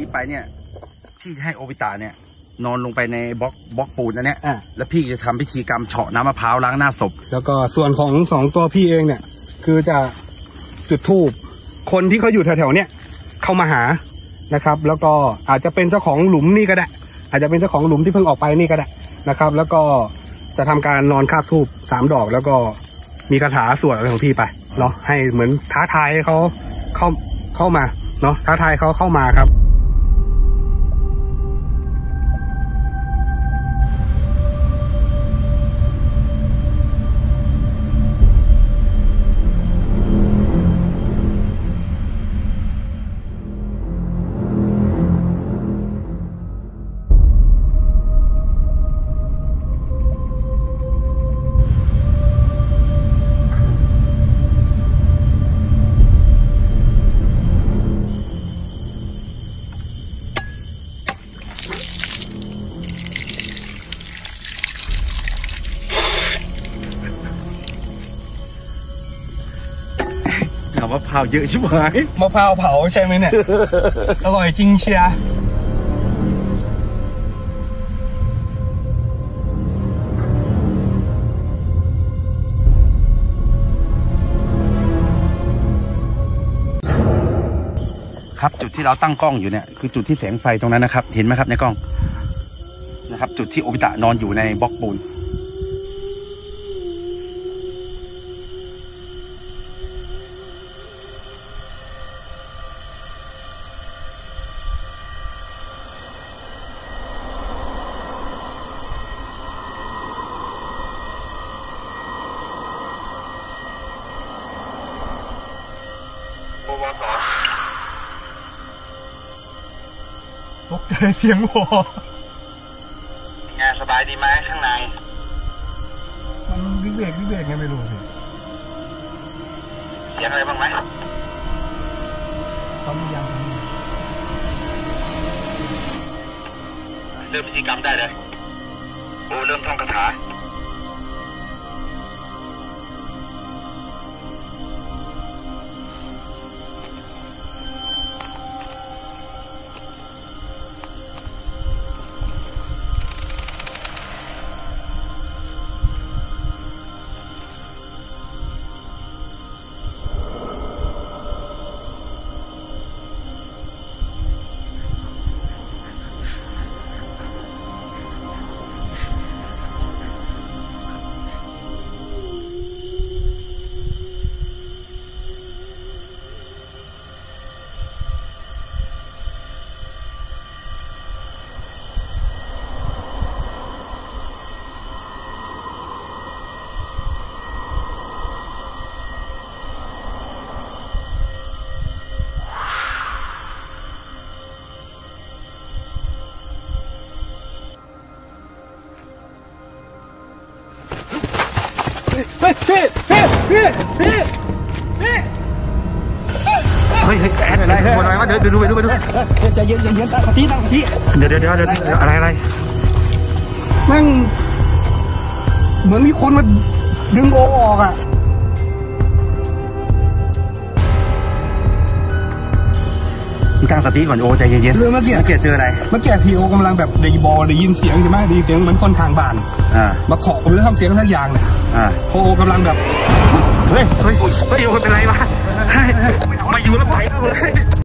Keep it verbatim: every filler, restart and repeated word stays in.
ไปเนี่ยพี่จะให้โอบิตะเนี่ยนอนลงไปในบล็อกบล็อกปูนอันเนี้ยแล้วพี่จะทำพิธีกรรมเฉาะน้ำมะพร้าวล้างหน้าศพแล้วก็ส่วนของสองตัวพี่เองเนี่ยคือจะจุดธูปคนที่เขาอยู่แถวๆเนี่ยเข้ามาหานะครับแล้วก็อาจจะเป็นเจ้าของหลุมนี่ก็ได้อาจจะเป็นเจ้าของหลุมที่เพิ่งออกไปนี่ก็ได้นะครับแล้วก็จะทำการนอนคาบธูปสามดอกแล้วก็มีคาถาสวดอะไรของพี่ไปเนาะให้เหมือนท้าทายเขาเข้าเข้ามาเนาะท้าทายเขาเข้ามาครับมะพร้าวเยอะชิบหายมะพร้าวเผาใช่ไหมเนี่ย อร่อยจริงเชียร์ครับจุดที่เราตั้งกล้องอยู่เนี่ยคือจุดที่แสงไฟตรงนั้นนะครับเห็นไหมครับในกล้องนะครับจุดที่โอบิตะนอนอยู่ในบล็อกปูนตกใจเสียงวองานสบายดีไหมข้างในมันวิเวกวิเวกไงไม่รู้สิเสียงอะไรบ้างไหมตอนนี้ยังเริ่มพิธีกรรมได้เลยโอ้เริ่มท่องคาถาพี่พี่พี่พี่พี่พี่เฮ้ยเฮ้ยแอนอะไรคนอะไรวะเดี๋ยวดูไปดูไปดูใจเย็นใจเย็นตั้งสติตั้งสติเดี๋ยวเดี๋ยวเดี๋ยวเดี๋ยวอะไรอะไรแม่งเหมือนมีคนมาดึงโอออกอ่ะตั้งสติก่อนโอใจเย็นๆเรื่องเมื่อกี้เมื่อกี้เจออะไรเมื่อกี้ทีโอกำลังแบบได้บอได้ยินเสียงใช่ไหมได้ยินเสียงเหมือนคนทางบ้านอ่ามาเคาะผมเลยทำเสียงทักอย่างเนี่ยอ่าโอกำลังแบบเฮ้ยเฮ้ยเฮ้ยโอเป็นไรวะมาอยู่แล้วไปเลย